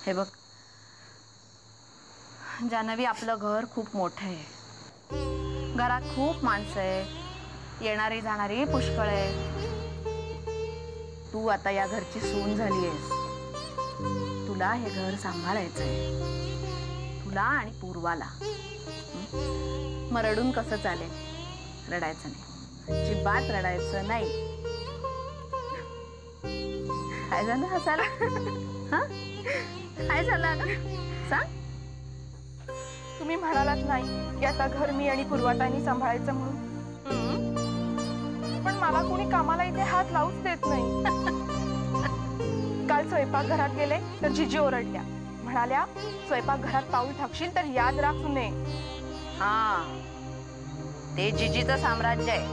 हे बघ जानवी, आपलं घर खूप मोठं आहे, घरात खूप माणसं आहे, येणारी जाणारी पुष्कळ आहे. तू आता या घरची सून झाली आहेस, तुला हे घर सांभाळायचंय, तुला आणि पूर्वाला. मग रडून कसं चालेल? रडायचं नाही, अजिबात रडायचं नाही. काय झालं हसायला? हा, काय झालं अगं? सांग. तुम्ही म्हणालात नाही की आता घर मी आणि पूर्वाताईंनी सांभाळायचं म्हणून, पण मला कोणी कामाला इथे हात लावूच देत नाही. काल स्वयंपाकघरात गेले तर जिजी ओरडल्या, म्हणाल्या स्वयंपाकघरात पाऊल टाकशील तर याद राख सुने. हा, ते जिजीचं साम्राज्य आहे,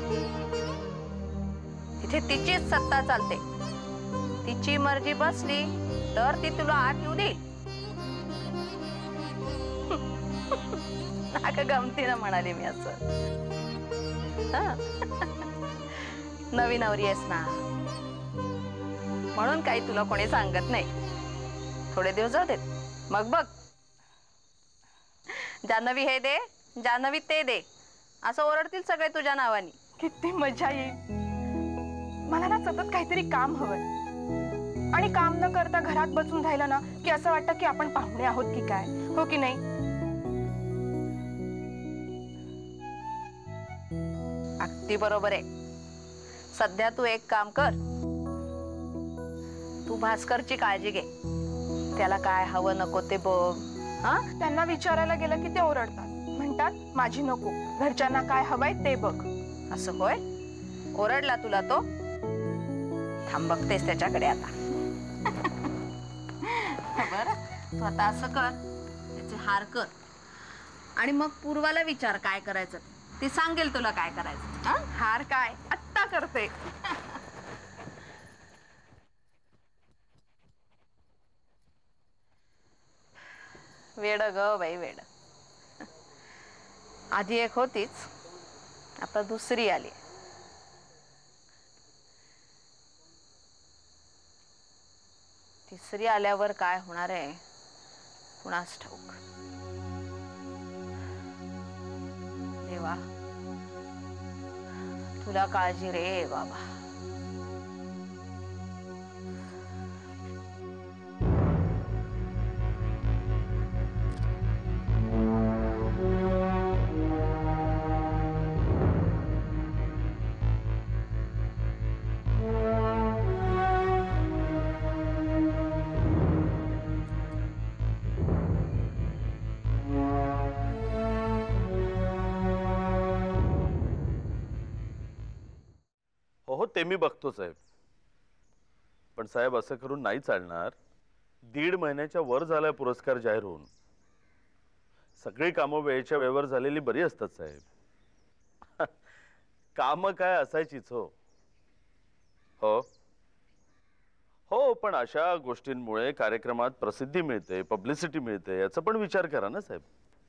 तिथे तिचीच सत्ता चालते. तिची मर्जी बसली तर ती तुला आत येऊ देईल. नाका गमतीनं म्हणाले मी असं. नवीन नवरी आहेस ना, म्हणून काही तुला कोणी सांगत नाही. थोडे दिवस जाऊ देत, मग बघ. जानवी हे दे, जानवी ते दे, असं ओरडतील सगळे तुझ्या नावानी. किती मजा येईल. मला ना सतत काहीतरी काम हवंय, आणि काम न करता घरात बसून राहिलं ना की असं वाटतं की आपण पाहुणे आहोत की काय, हो की नाही? अगदी बरोबर आहे. सध्या तू एक काम कर, तू भास्करची काळजी घे, त्याला काय हवं नको ते बघ. हा, त्यांना विचारायला गेलं की ते ओरडतात, म्हणतात माझी नको, घरच्यांना काय हवंय ते बघ. असं होय? ओरडला तुला तो? थांब बघतेस त्याच्याकडे आता. बरं, तू आता असं कर, त्याचे हार कर, आणि मग पूर्वाला विचार काय करायचं, ती सांगेल तुला काय करायचं. हा, हार काय, आत्ता करते. वेड ग बाई, वेड. आधी एक होतीच, आता दुसरी आली. तिसरी आल्यावर काय होणार आहे कुणास ठाऊक. देवा, तुला काळजी रे बाबा. हो, ते मी बघतो साहेब. पण साहेब, असं करून नाही चालणार. 1.5 महिन्याच्या वर झालाय पुरस्कार जाहीर होऊन. सगळी कामं वेळेच्या वेळेवर झालेली बरी असतात साहेब. कामं काय असायचीच. हो हो हो, पण अशा गोष्टींमुळे कार्यक्रमात प्रसिद्धी मिळते, पब्लिसिटी मिळते, याचा पण विचार करा ना साहेब.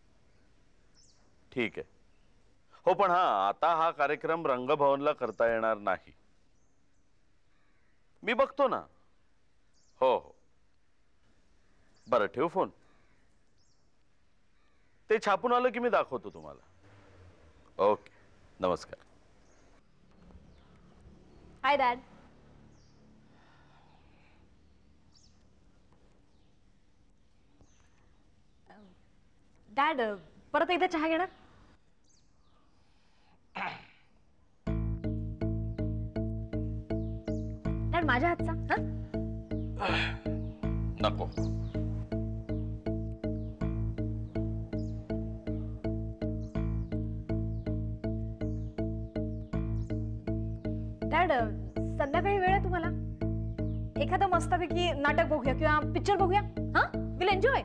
ठीक आहे. हो, पण आता हा कार्यक्रम रंगभवनला करता येणार नाही. मी बघतो ना. हो हो, बरं ठेव फोन. ते छापून आलं की मी दाखवतो तुम्हाला. ओके, नमस्कार. हाय डॅड. डॅड, परत एकदा चहा घेणार? डॅड, माझ्या हातचा. नको. डॅड, संध्याकाळी वेळ आहे तुम्हाला? एखादं मस्तपैकी नाटक बघूया किंवा पिक्चर बघूया. हा, विल एन्जॉय.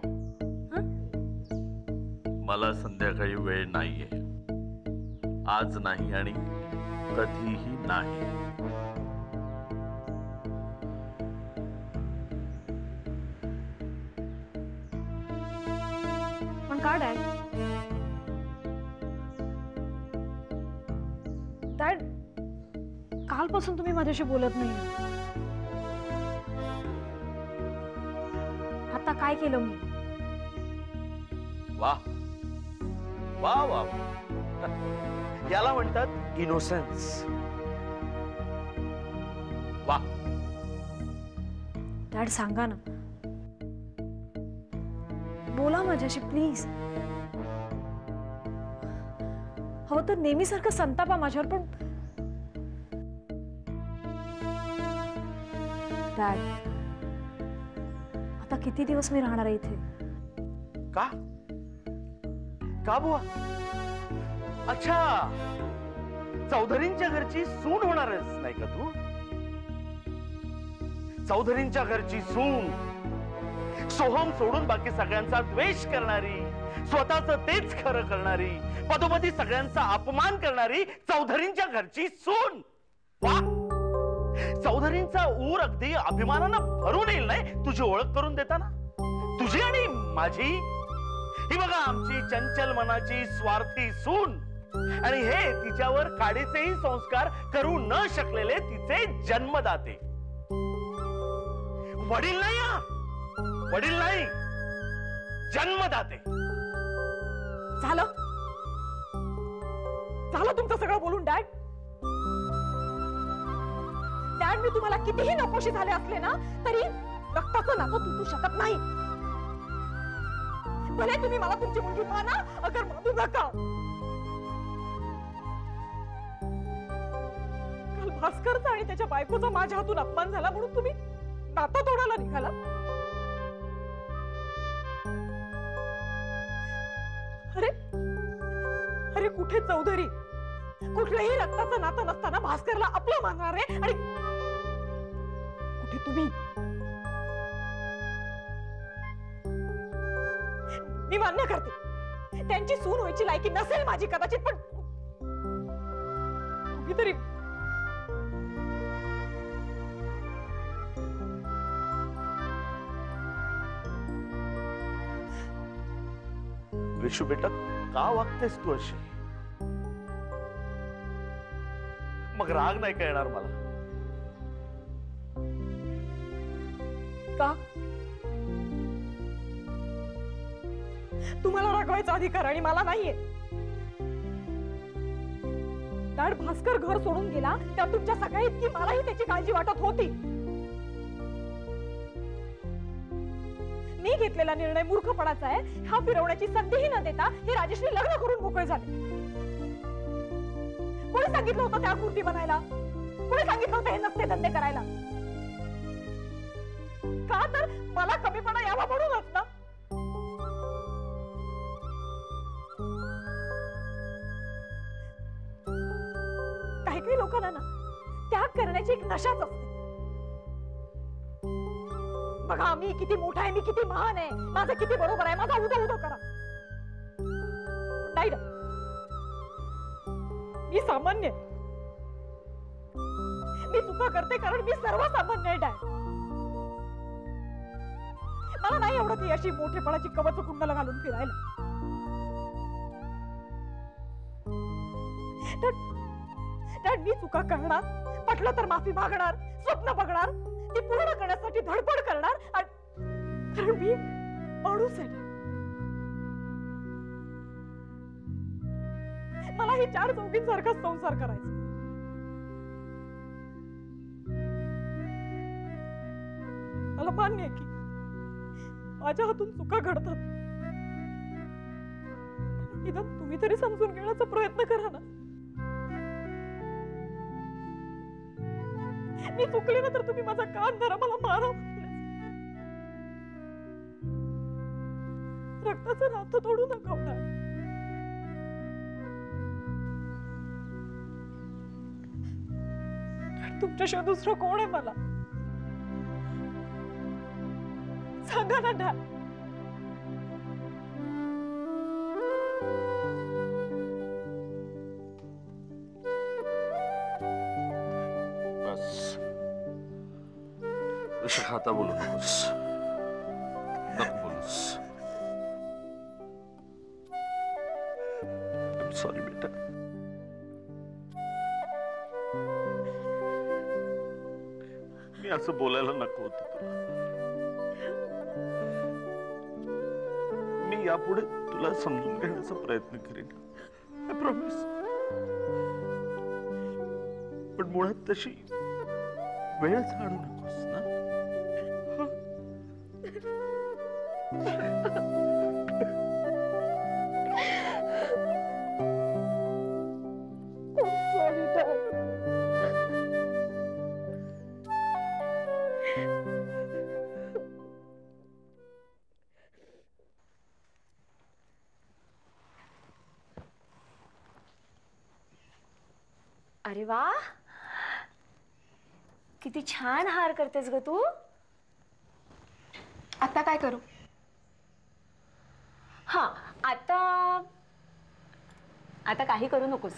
मला संध्याकाळी वेळ नाहीये, आज नाही आणि कधीही नाही. पण का डॅड? डॅड, कालपासून तुम्ही माझ्याशी बोलत नाही. आता आता काय केलं मी? वा वा वा, याला म्हणतात इनोसेन्स. वा. डॅड सांगा ना, बोला माझ्याशी प्लीज. हवं तर नेहमीसारखं संतापा माझ्यावर, पण डॅड आता किती दिवस मी राहणार आहे इथे? का का बुवा? अच्छा, चौधरींच्या घरची सून होणारच नाही का तू? चौधरींच्या घरची सून, सोहम सोडून बाकी सगळ्यांचा द्वेष करणारी, स्वतःच तेच खरं करणारी, पदोपदी सगळ्यांचा अपमान करणारी चौधरींच्या घरची सून. वा. चौधरींचा ऊर अगदी अभिमानानं भरून येईल नाही तुझी ओळख करून देताना. तुझी आणि माझी, ही बघा आमची चंचल मनाची स्वार्थी सून, आणि हे तिच्यावर काडीचेही संस्कार करू न शकलेले तिचे जन्मदाते. वडील नाही, वडील नाही, जन्मदाते. झालं झालं तुमचं सगळं बोलून डॅड. डॅड, मी तुम्हाला कितीही नकोशी झाले असले ना तरी रक्ताचं नातं तुटू शकत नाही. भले तुम्ही मला तुमची मुलगी माना, अगर मानू नका. काल भास्करचा आणि त्याच्या बायकोचा माझ्या हातून अपमान झाला म्हणून तुम्ही नातं तोडायला निघाला. अरे अरे, कुठे चौधरी? कुठलंही रक्ताचं नातं नसताना भास्करला आपलं मानणार आहे, आणि कुठे तुम्ही? मी मान्य करते त्यांची सून व्हायची लायकी नसेल माझी कदाचित, पण तुम्ही तरी विशू बेटा, का वागतेस तू अशी? मग राग नाही का येणार मला? का? तुम्हाला रागवायचा अधिकार आणि मला नाहीये. डॅड, भास्कर घर सोडून गेला त्या तुमच्या सगळ्या इतकी मलाही त्याची काळजी वाटत होती. मी घेतलेला निर्णय मूर्खपणाचा आहे हा फिरवण्याची संधीही न देता हे राजेशने लग्न करून मोकळे झाले. कोणी सांगितलं होतं त्या कुर्ती बनायला? कोणी सांगितलं होतं हे नसते धंदे करायला? का तर मला कमीपणा यावा म्हणूनच ना. काही काही लोकांना ना त्याग करण्याची एक नशाच असते. बघा, मी किती मोठा आहे, मी किती महान आहे, माझं किती बरोबर आहे, माझा उदा उदा करा. नाही, मी सामान्य आहे. मी चुका करते कारण मी सर्वसामान्य आहे डॅड. मला नाही आवडत ही अशी मोठेपणाची कवच कुंडला घालून फिरायला. डॅड, मी चुका करणार, पटलं तर माफी मागणार, स्वप्न बघणार, ती पूर्ण करण्यासाठी धडपड करणार, कारण मी माणूस आहे. मला ही चार चौघींसारखाच संसार करायचा. मला मान्य आहे की माझ्या हातून चुका घडतात. निदान तुम्ही तरी समजून घेण्याचा प्रयत्न करा ना. मी चुकले ना तर तुम्ही माझा कान धरा, मला मारा. रक्ताचं नातं तोडू नका. तुमच्याशिवाय दुसरं कोण आहे मला? सांगा ना डॅड. बस विशाखा, आता बोलू नकोस, नको बोलूस. सॉरी बेटा. मी असं बोलायला नको होतं तुला. यापुढे तुला समजून घेण्याचा प्रयत्न करेन. I promise. पण मुळात तशी वेळच आणू नकोस ना. अरे वा, किती छान हार करतेस ग तू. आता काय करू? हा, आता काही करू नकोस.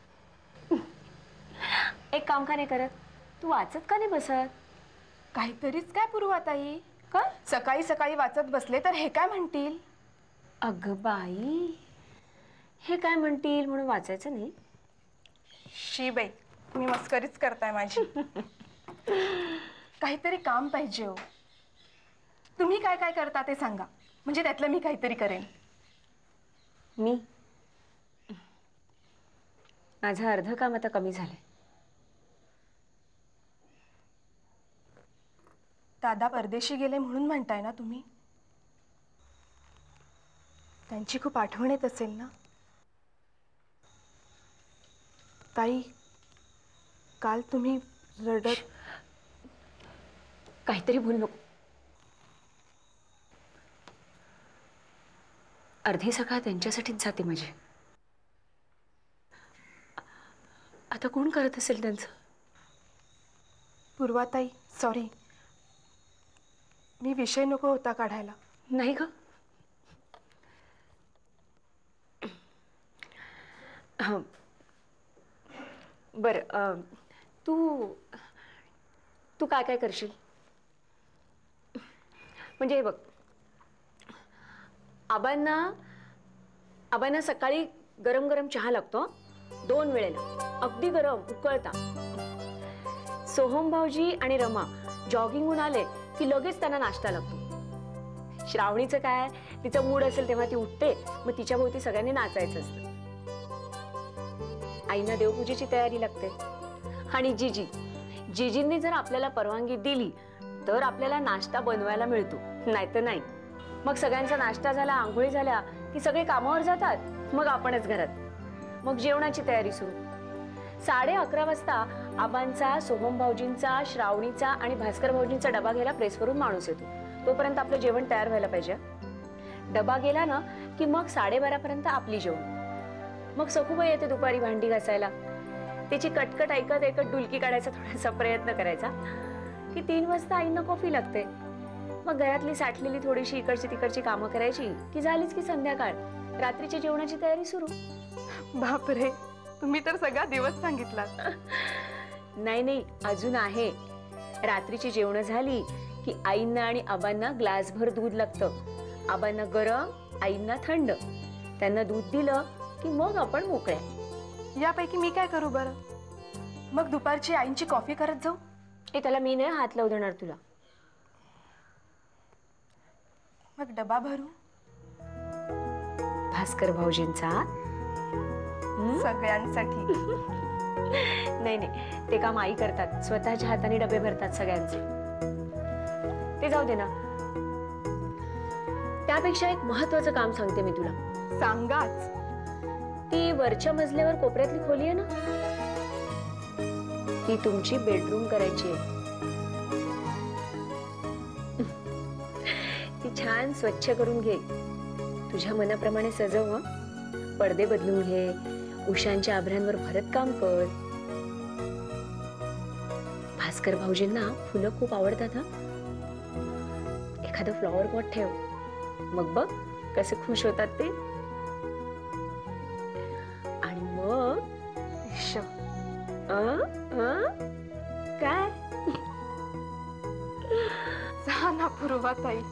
एक काम का नाही करत, तू वाचत का नाही बसत? काहीतरीच काय पूर्वाताई, का सकाळी सकाळी वाचत बसले तर हे काय म्हणतील? अगं बाई, हे काय म्हणतील म्हणून वाचायचं नाही? शी बाई, तुम्ही मस्करीच करताय माझी. काहीतरी काम पाहिजे हो. तुम्ही काय काय करता ते सांगा, म्हणजे त्यातलं मी काहीतरी करेन. मी माझं अर्ध काम आता कमी झालंय. दादा परदेशी गेले म्हणून म्हणताय ना तुम्ही? त्यांची खूप आठवण येत असेल ना ताई? काल तुम्ही रडत. काहीतरी बोल नको. अर्धी सकाळ त्यांच्यासाठीच जाते माझी. आता कोण करत असेल त्यांचं? पूर्वाताई, सॉरी, मी विषय नको होता काढायला. नाही ग. बरं, तू काय काय करशील? म्हणजे हे बघ, आबांना सकाळी गरम गरम चहा लागतो, 2 वेळेला, अगदी गरम उकळता. सोहम भाऊजी आणि रमा जॉगिंगहून आले की लगेच त्यांना नाश्ता लागतो. श्रावणीचं काय, तिचा मूड असेल तेव्हा ती उठते, मग तिच्या भोवती सगळ्यांनी नाचायचं असतं. आईना देवपूजेची तयारी लागते. आणि जिजींनी जर आपल्याला परवानगी दिली तर आपल्याला नाश्ता बनवायला मिळतो, नाहीतर नाही. मग सगळ्यांचा नाश्ता झाला, आंघोळी झाल्या की सगळे कामावर जातात, मग आपणच घरात. मग जेवणाची तयारी सुरू. 11:30 वाजता आबांचा, सोहम भाऊजींचा, श्रावणीचा आणि भास्कर भाऊजींचा डबा घ्यायला प्रेसवरून माणूस येतो. तोपर्यंत आपलं जेवण तयार व्हायला पाहिजे. डबा गेला ना की मग 12:30 पर्यंत आपली जेवण. मग सखूबाई येते दुपारी भांडी घासायला. तिची कटकट ऐकत डुलकी काढायचा थोडासा प्रयत्न करायचा की 3 वाजता आईंना कॉफी लागते. मग घरातली साठलेली थोडीशी इकडची तिकडची कामं करायची की झालीच की संध्याकाळ. रात्रीच्या जेवणाची तयारी सुरू. बापरे, तुम्ही तर सगळा दिवस सांगितला. नाही, अजून आहे. रात्रीची जेवण झाली की आईंना आणि आबांना ग्लासभर दूध लागतं. आबांना गरम, आईंना थंड. त्यांना दूध दिलं की मग आपण मोकळ्या. यापैकी मी काय करू बरं? मग दुपारची आईंची कॉफी करत जाऊ? त्याला मी नाही हात लावू देणार तुला. मग डबा भरू? भास्कर भाऊजींचा सगळ्यांसाठी. नाही, ते काम आई करतात. स्वतःच्या हाताने डबे भरतात सगळ्यांचे. ते जाऊ दे ना. त्यापेक्षा एक महत्वाचं काम सांगते मी तुला. सांगाच. ती वरच्या मजल्यावर कोपऱ्यातली खोली आहे ना, ती तुमची बेडरूम करायची आहे. ती छान स्वच्छ करून घे. तुझ्या मनाप्रमाणे सजव. पडदे बदलून घे. उशांच्या आभऱ्यांवर भरतकाम कर. भास्कर भाऊजींना फुलं खूप आवडतात. एखादं फ्लॉवर पॉट ठेव. मग बघ कसे खुश होतात ते. आणि मग काय जा ना पूर्वाताई.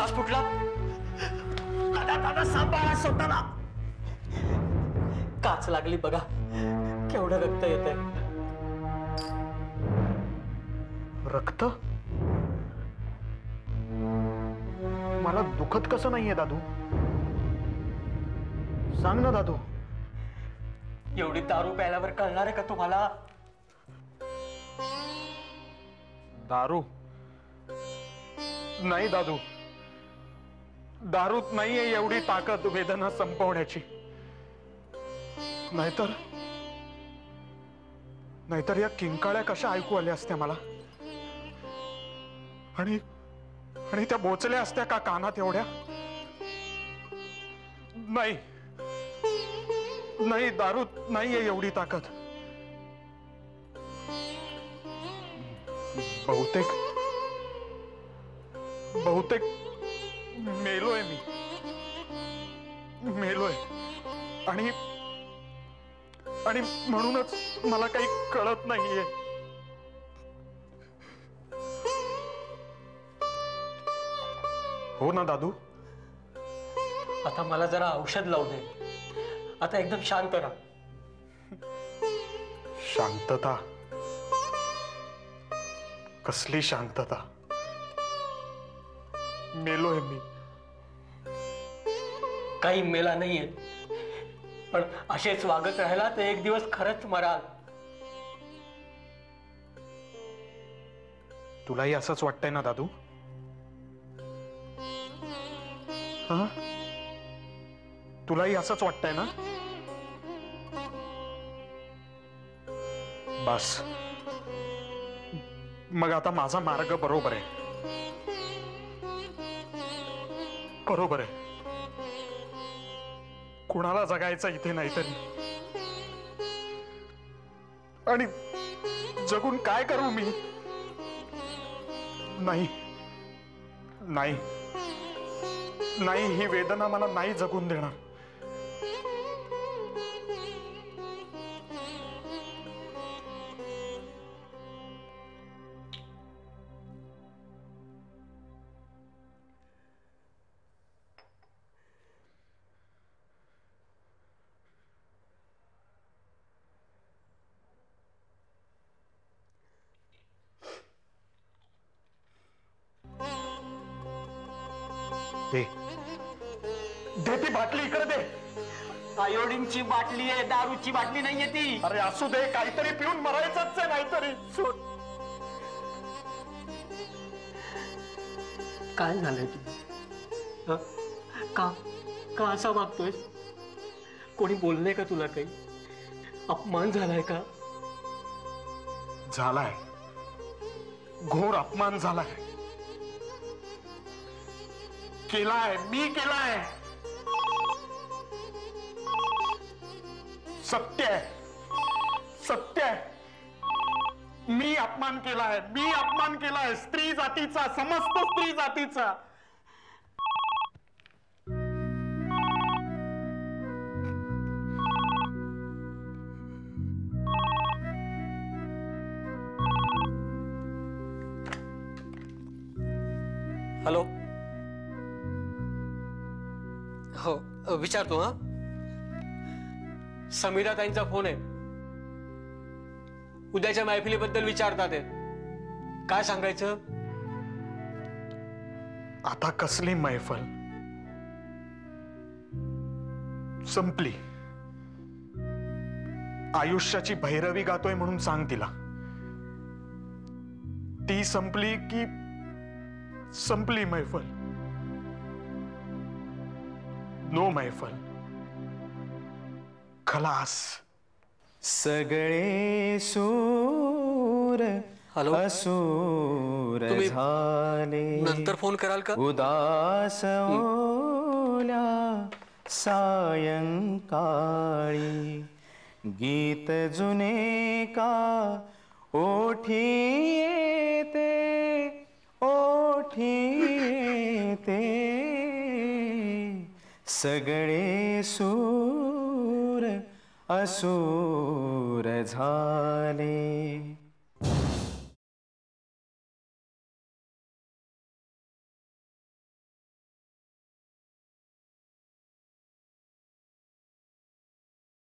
श्वास फुटला. दादा दादा सांभाळा स्वतःला. काच लागली बघा, केवढं रक्त येतंय. रक्त? मला दुखत कसं नाहीये दादू? सांग ना दादू. एवढी दारू प्यायल्यावर कळणार आहे का तुम्हाला? दारू नाही दादू, दारूत नाहीये एवढी ताकद वेदना संपवण्याची. नाहीतर या किंकाळ्या कशा ऐकू आल्या असत्या मला, आणि त्या बोचल्या असत्या का कानात एवढ्या? नाही, दारूत नाहीये एवढी ताकद. बहुतेक मेलोय आणि म्हणूनच मला काही कळत नाहीये. हो ना दादू? आता मला जरा औषध लावू दे. आता एकदम शांत राहा. शांतता? कसली शांतता? मेलोय मी. काही मेला नाहीये, पण असेच वागत राहिला तर एक दिवस खरंच मराल. तुलाही असंच वाटतंय ना दादू? हा, तुलाही असंच वाटतंय ना? बस मग आता माझा मार्ग बरोबर आहे. कुणाला जगायचं इथे नाहीतरी, आणि जगून काय करू मी? नाही, ही वेदना मला नाही जगून देणार. दे ती बाटली इकडे दे. आयोडीनची बाटली आहे, दारूची बाटली नाहीये ती. अरे असू दे, काहीतरी पिऊन मरायचंच आहे. नाहीतरी सोड. काय झालंय तू? का असा वागतोय? कोणी बोलले का तुला? काही अपमान झालाय का? झालाय, घोर अपमान झालाय. मी केलाय. सत्य आहे. मी अपमान केलाय स्त्री जातीचा, समस्त स्त्री जातीचा. हॅलो. हो, विचारतो. हा, समीरा ताईंचा फोन आहे. उद्याच्या मैफिलीबद्दल विचारतात. काय सांगायचं? आता कसली मैफल? संपली. आयुष्याची भैरवी गातोय म्हणून सांग तिला. ती संपली की संपली मैफल? नो मैफल, खलास. सगळे सूर असूर झाले. नंतर फोन कराल का? उदास ओल्या सायंकाळी गीत जुने का ओठी येते, ओठी येते. सगळे सूर असूर झाले.